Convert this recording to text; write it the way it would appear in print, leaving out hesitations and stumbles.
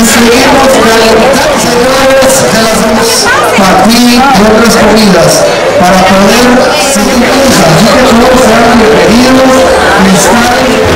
seguimos calentando, señores, ya las hemos partido y otras comidas para poder seguir. Así que todos sean bienvenidos y están